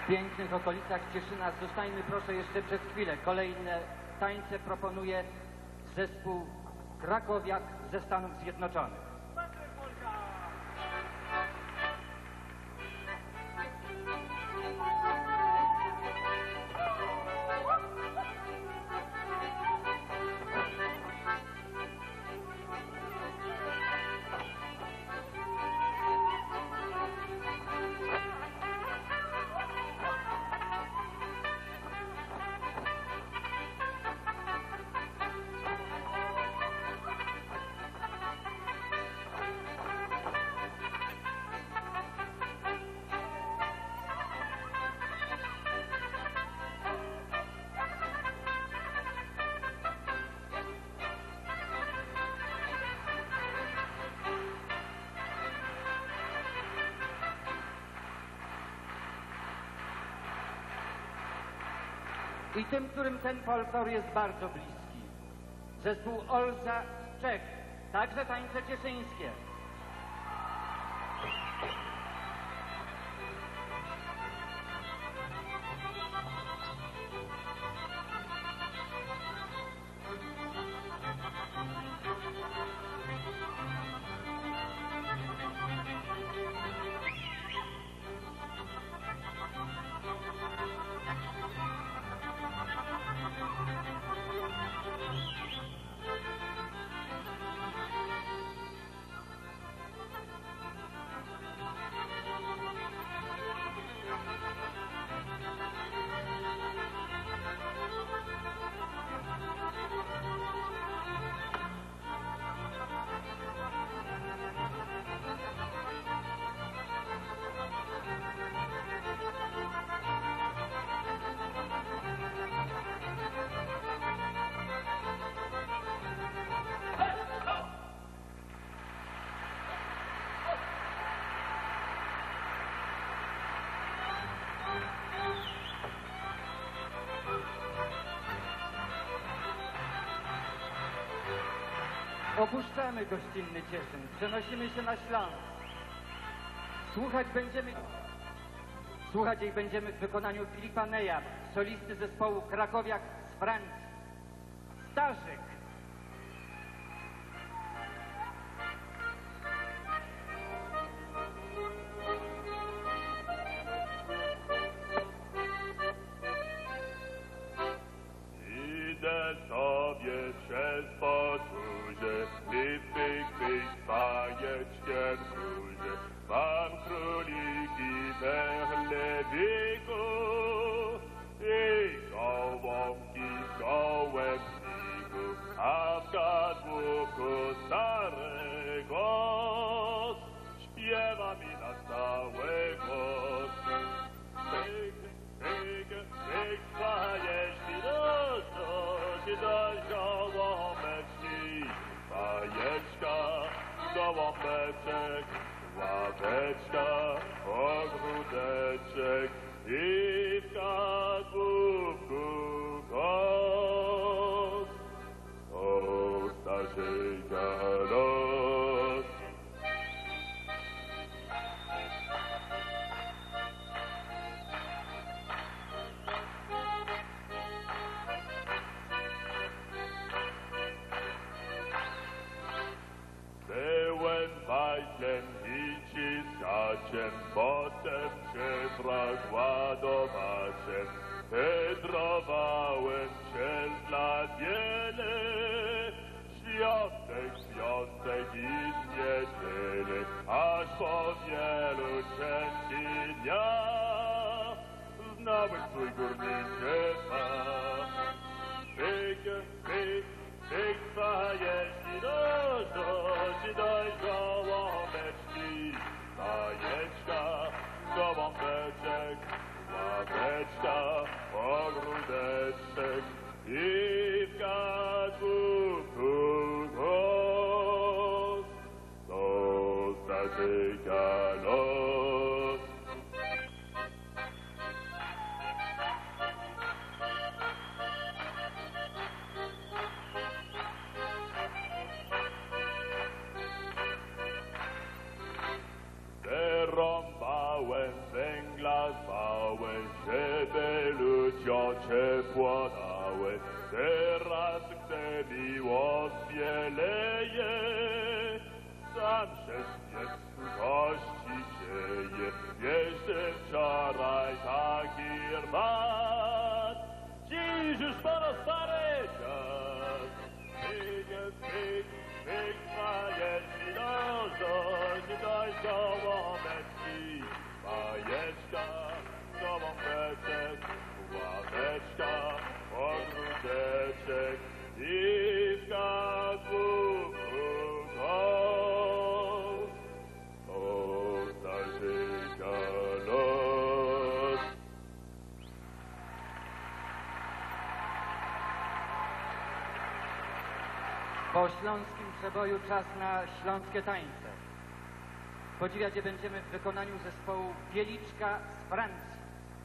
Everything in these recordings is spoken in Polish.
w pięknych okolicach Cieszyna. Zostańmy proszę jeszcze przez chwilę. Kolejne tańce proponuje zespół Krakowiak ze Stanów Zjednoczonych. I tym, którym ten folklor jest bardzo bliski. Zespół Olza z Czech, także tańce cieszyńskie. Opuszczamy gościnny Cieszyn, przenosimy się na Śląsk. Słuchać jej będziemy w wykonaniu Filipa Neja, solisty zespołu Krakowiak z Francji. Starzyk. Idę sobie przez Podróże, tych bajeczkiem kruże. Mam króliki we chlebiku i gołąbki w gołębniku, a w kadłuku stary głos śpiewa mi na cały głos. Jeśli dość gołąbeczki, bajeczka, gołąbeczek, ławeczka, ogródeczek i w kadłubku głos. O Starzyka los. Byłem bajtlem i ciskaczem, potem się ładowaczem. Wędrowałem przez lat wiele, świątek i niedzielę, aż po wielu ciężkich dniach znałem swój górniczy smak. Jeśli dość gołąbeczki, bajeczka, gołąbeczek, ławeczka, ogródeczek i w kadłubu głos. To Starzyka los. Rąbałem węgla, zwałem płonąłem, teraz gdy miłość bieleje, sam się z kości dzieje, jeszcze wczoraj taki rmat, dziś już porozstary czas. Myk bajeczki nie dość gołąbeczki, bajeczka, gołąbeczek, ławeczka, ogródeczek i wskazówką. O, starzyka los. Po śląskim przeboju czas na śląskie tańce. Podziwiać je będziemy w wykonaniu zespołu Bieliczka z Francji.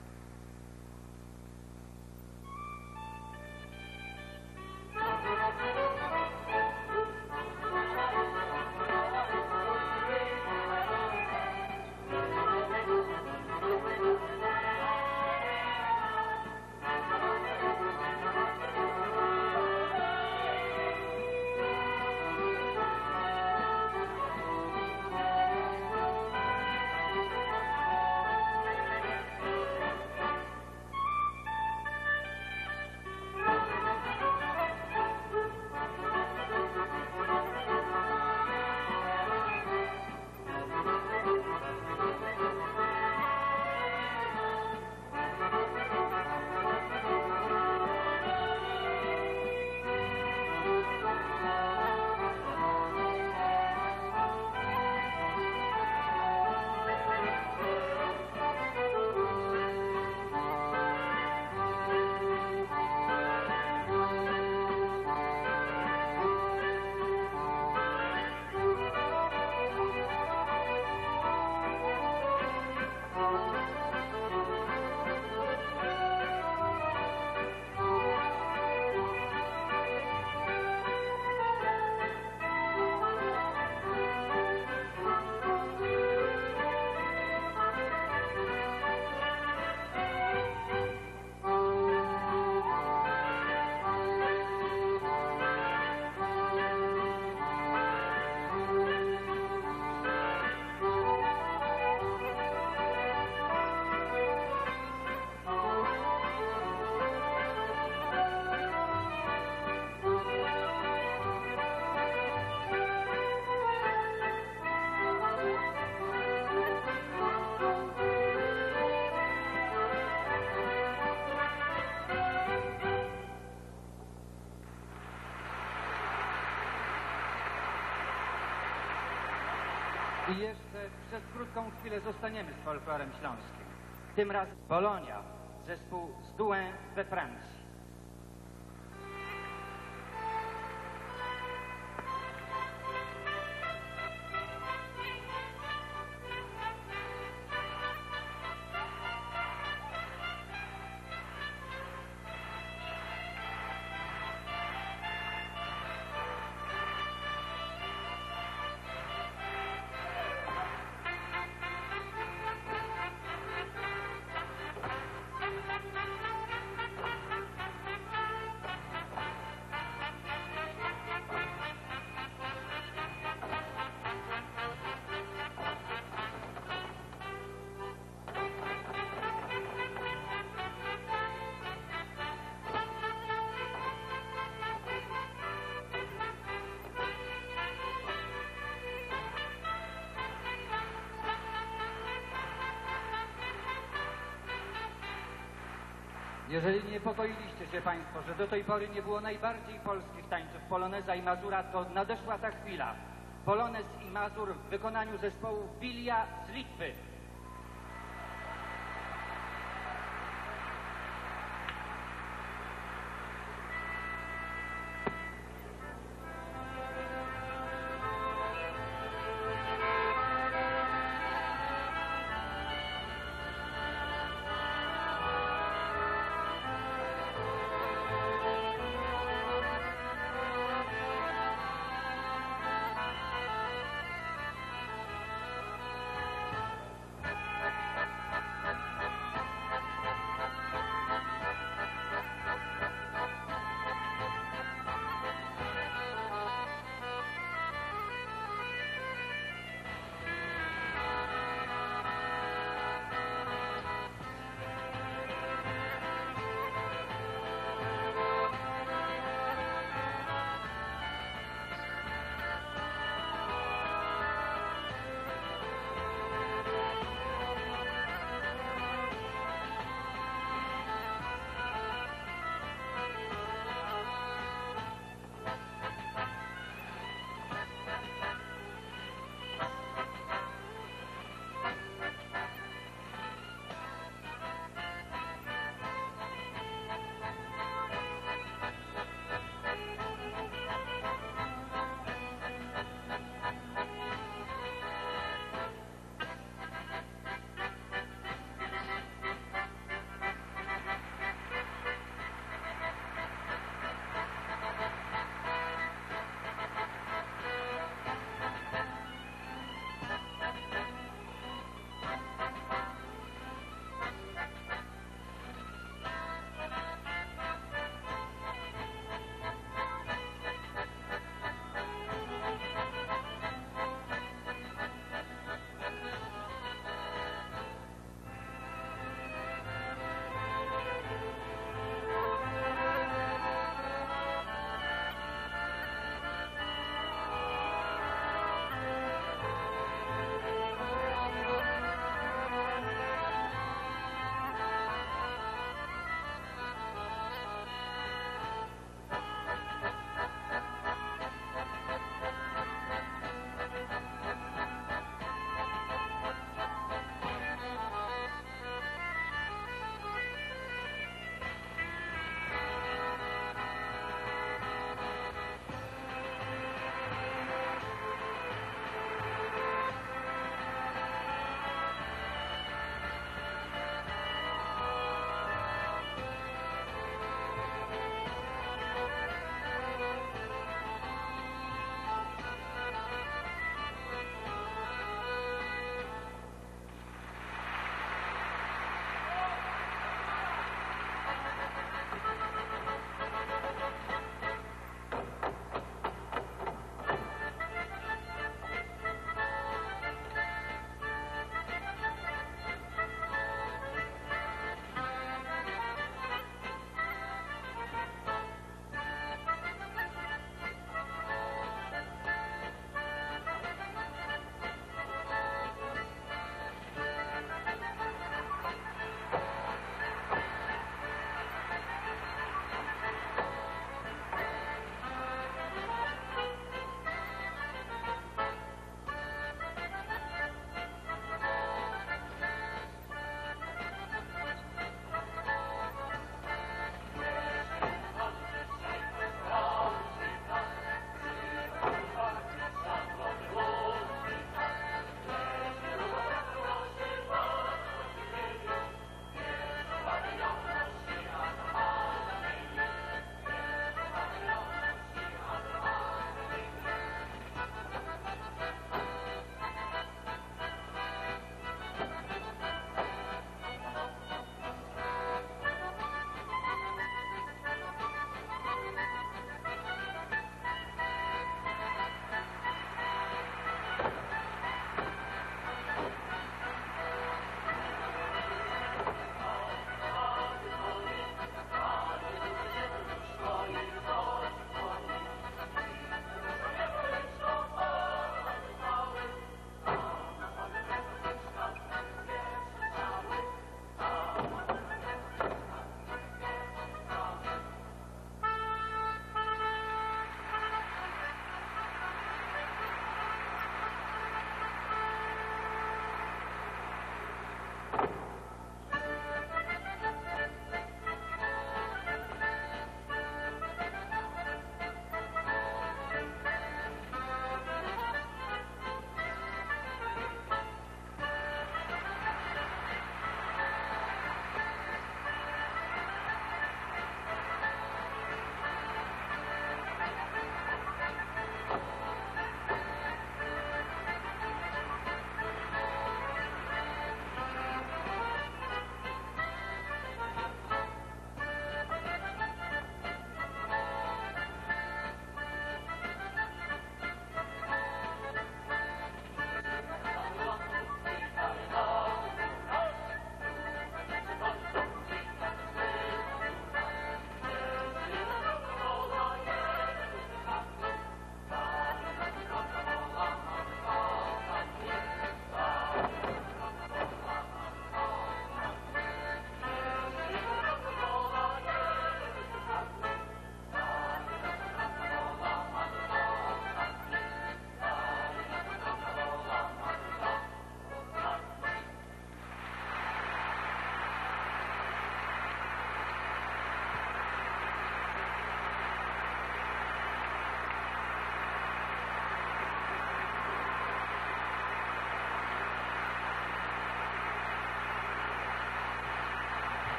I jeszcze przez krótką chwilę zostaniemy z folklorem śląskim. Tym razem Polonia, zespół z Douai we Francji. Jeżeli niepokoiliście się Państwo, że do tej pory nie było najbardziej polskich tańców poloneza i mazura, to nadeszła ta chwila. Polonez i mazur w wykonaniu zespołu Wilia z Litwy.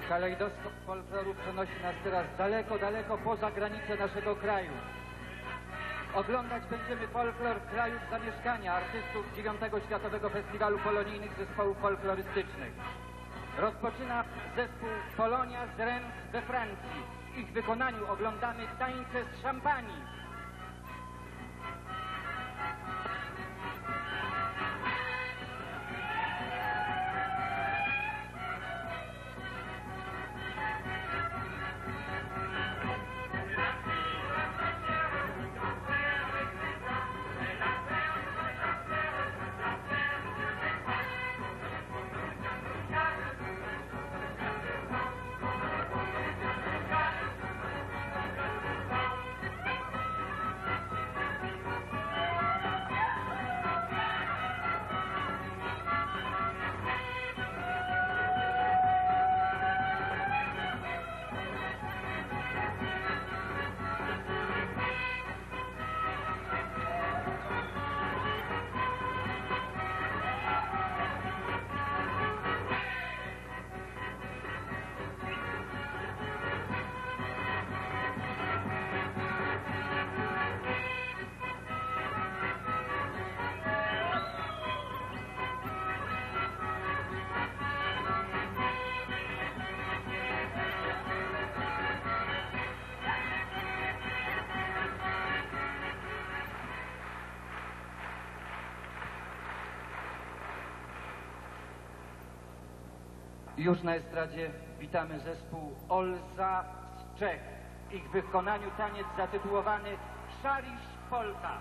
Kalejdoskop folkloru przenosi nas teraz daleko, daleko poza granice naszego kraju. Oglądać będziemy folklor krajów zamieszkania artystów 9. Światowego Festiwalu Polonijnych Zespołów Folklorystycznych. Rozpoczyna zespół Polonia z Reims we Francji. W ich wykonaniu oglądamy tańce z szampanii. Już na estradzie witamy zespół Olza z Czech. W ich wykonaniu taniec zatytułowany Szarisz Polka.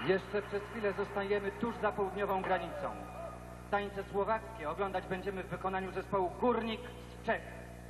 Jeszcze przez chwilę zostajemy tuż za południową granicą. Tańce słowackie oglądać będziemy w wykonaniu zespołu Górnik z Czech.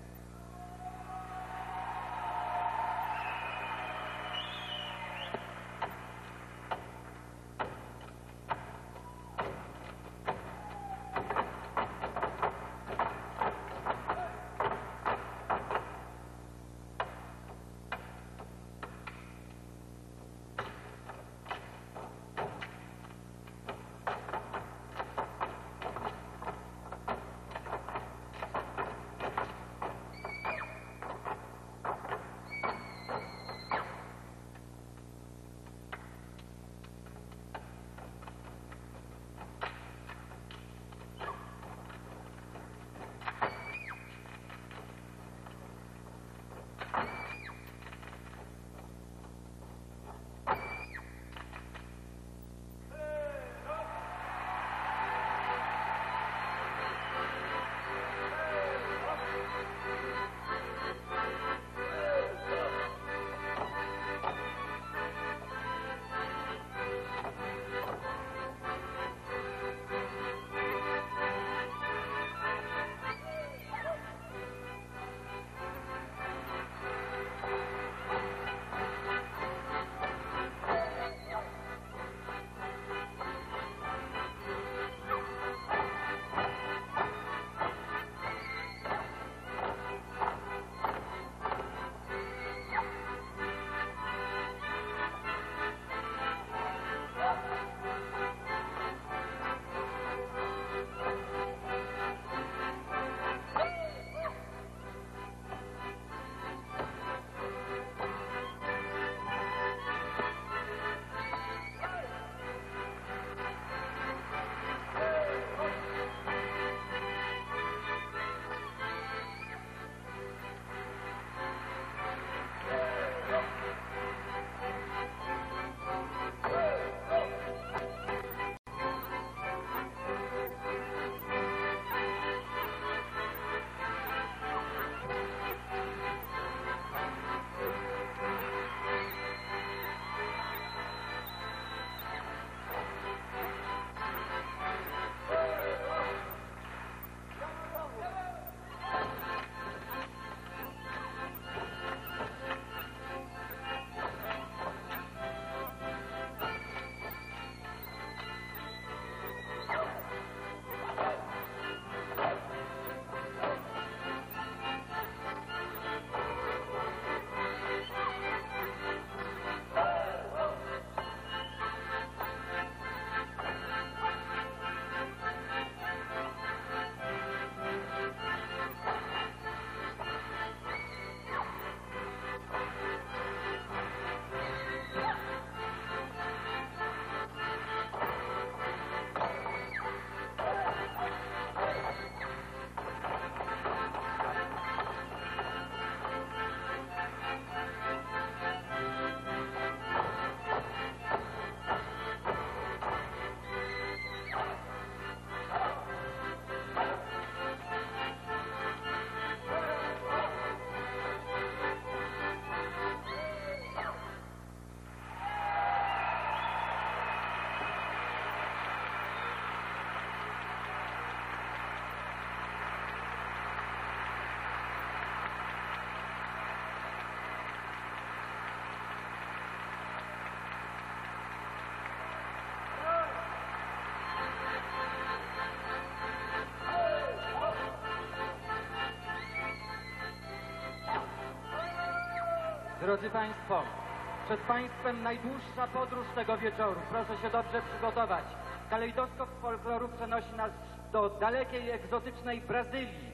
Drodzy Państwo, przed Państwem najdłuższa podróż tego wieczoru. Proszę się dobrze przygotować. Kalejdoskop folkloru przenosi nas do dalekiej, egzotycznej Brazylii.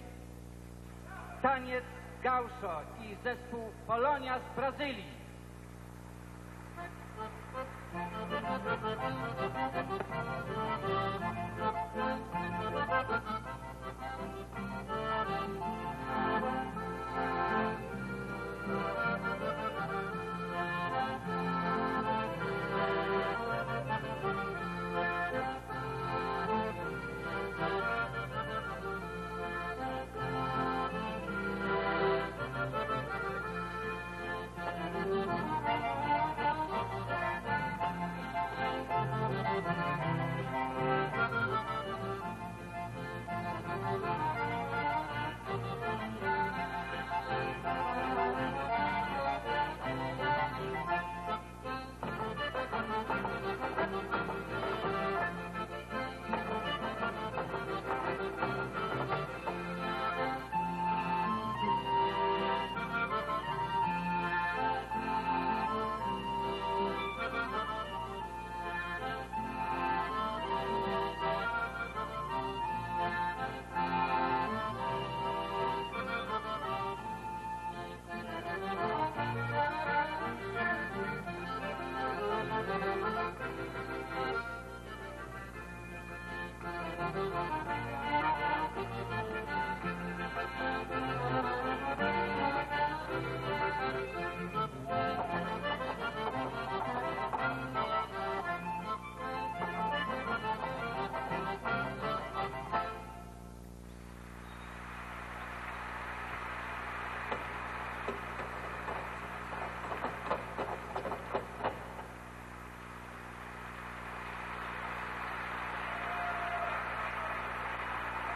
Taniec gaucho i zespół Polonia z Brazylii.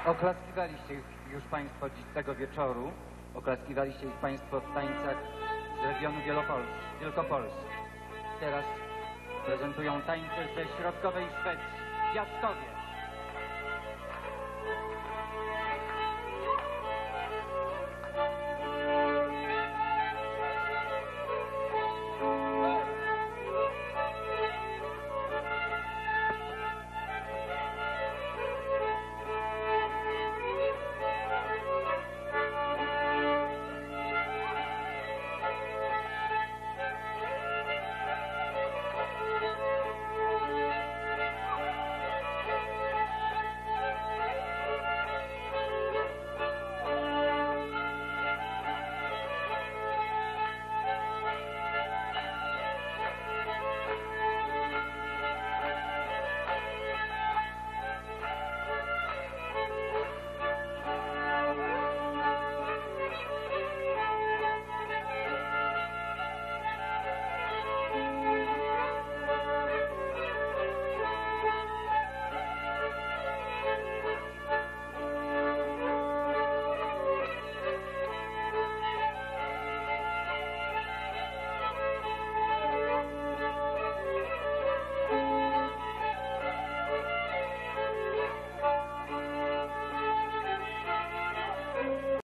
Oklaskiwaliście już Państwo tego wieczoru, oklaskiwaliście ich Państwo w tańcach z regionu Wielkopolski. Teraz prezentują tańce ze środkowej Szwecji, Piastowie.